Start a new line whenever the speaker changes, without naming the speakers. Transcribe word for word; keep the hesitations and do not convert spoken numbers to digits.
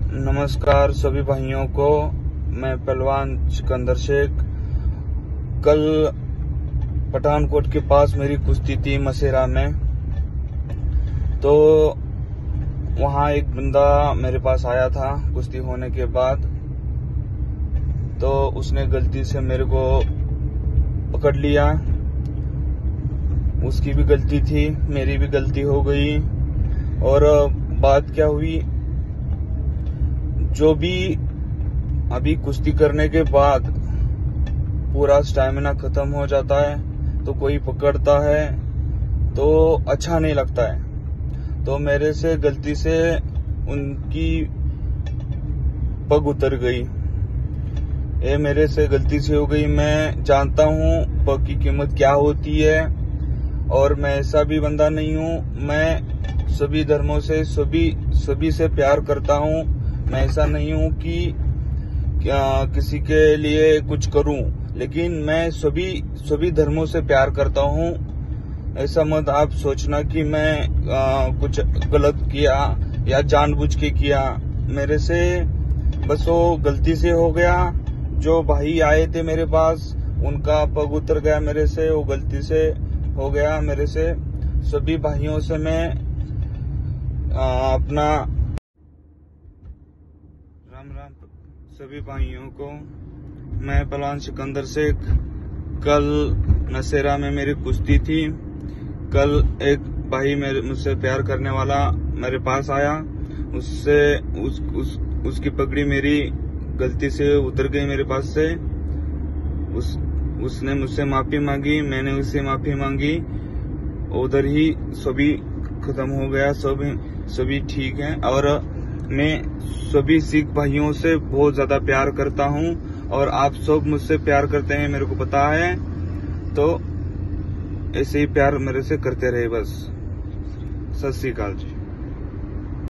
नमस्कार सभी भाइयों को। मैं पहलवान सिकंदर शेख। कल पठानकोट के पास मेरी कुश्ती थी मसेरा में, तो वहां एक बंदा मेरे पास आया था कुश्ती होने के बाद। तो उसने गलती से मेरे को पकड़ लिया। उसकी भी गलती थी, मेरी भी गलती हो गई। और बात क्या हुई, जो भी अभी कुश्ती करने के बाद पूरा स्टैमिना खत्म हो जाता है तो कोई पकड़ता है तो अच्छा नहीं लगता है। तो मेरे से गलती से उनकी पग उतर गई। ये मेरे से गलती से हो गई। मैं जानता हूँ पग की कीमत क्या होती है, और मैं ऐसा भी बंदा नहीं हूँ। मैं सभी धर्मों से सभी सभी से प्यार करता हूँ। मैं ऐसा नहीं हूँ कि क्या किसी के लिए कुछ करूं, लेकिन मैं सभी सभी धर्मों से प्यार करता हूं। ऐसा मत आप सोचना कि मैं आ, कुछ गलत किया या जानबूझ के किया। मेरे से बस वो गलती से हो गया। जो भाई आए थे मेरे पास, उनका पग उतर गया मेरे से, वो गलती से हो गया मेरे से। सभी भाइयों से मैं आ, अपना राम राम सभी भाइयों को। मैं पहलवान सिकंदर शेख। कल मसेरा में मेरी कुश्ती थी। कल एक भाई मेरे मुझसे प्यार करने वाला मेरे पास आया। उससे उस, उस, उसकी पगड़ी मेरी गलती से उतर गई मेरे पास से। उस उसने मुझसे माफी मांगी, मैंने उससे माफी मांगी। उधर ही सभी खत्म हो गया, सभी सभी ठीक है। और मैं सभी सिख भाइयों से बहुत ज्यादा प्यार करता हूं, और आप सब मुझसे प्यार करते हैं, मेरे को पता है। तो ऐसे ही प्यार मेरे से करते रहे बस। सत श्री अकाल जी।